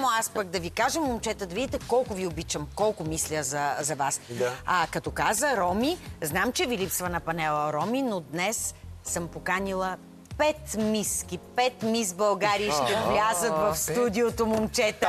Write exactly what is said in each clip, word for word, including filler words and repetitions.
само аз пък да ви кажа, момчета, да видите колко ви обичам, колко мисля за, за вас. Да. А като каза Роми, знам, че ви липсва на панела Роми, но днес съм поканила пет миски, пет мис България ще влязат в студиото, момчета.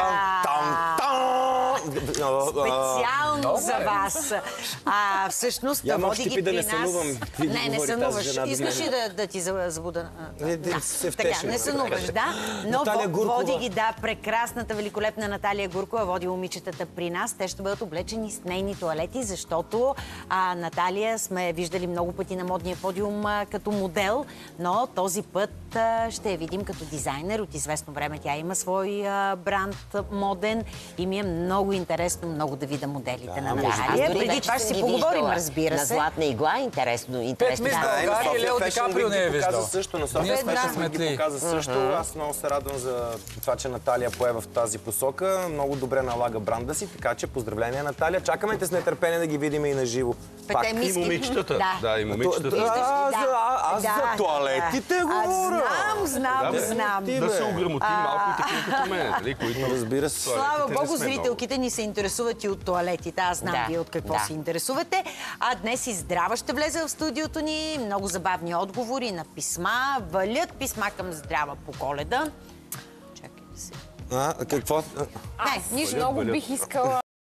Специално за вас. А всъщност да води ги при нас... Не, не сънуваш. Искаш ли да, да ти забуда? Не, да. се Така, втешим. не сънуваш, да. Но Наталия Гуркова. води ги, да, прекрасната, великолепна Наталия Гуркова води момичетата при нас. Те ще бъдат облечени с нейни тоалети, защото а, Наталия сме виждали много пъти на модния подиум а, като модел, но този път а, ще я видим като дизайнер. От известно време тя има свой а, бранд моден и ми е много интересно много да видя моделите на Наталия. Преди това ще си поговорим, разбира се. На златна игла, интересно. интересно. Пет мис България и Лео Ди Каприо не е виждал. Също, на София Фешън ги показа също. Аз много се радвам за това, че Наталия пое в тази посока. Много добре налага бранда си, така че поздравления, Наталия. Чакаме те с нетърпение да ги видим и на живо. Пете миски. И момичетата. Да. Да, и момичетата. Аз за туалетите говоря. Знам, знам, знам. Да се ограмотим малко и такива като мен, нали, които... Разбира се. Слава Богу, зрителките ни се интересуват и от туалетите. Аз знам Да, вие от какво да. се интересувате. А днес и Здрава ще влезе в студиото ни. Много забавни отговори на писма. Валят писма към Здрава по Коледа. Чакайте се. А, какво? Не, нищо. Много бих искала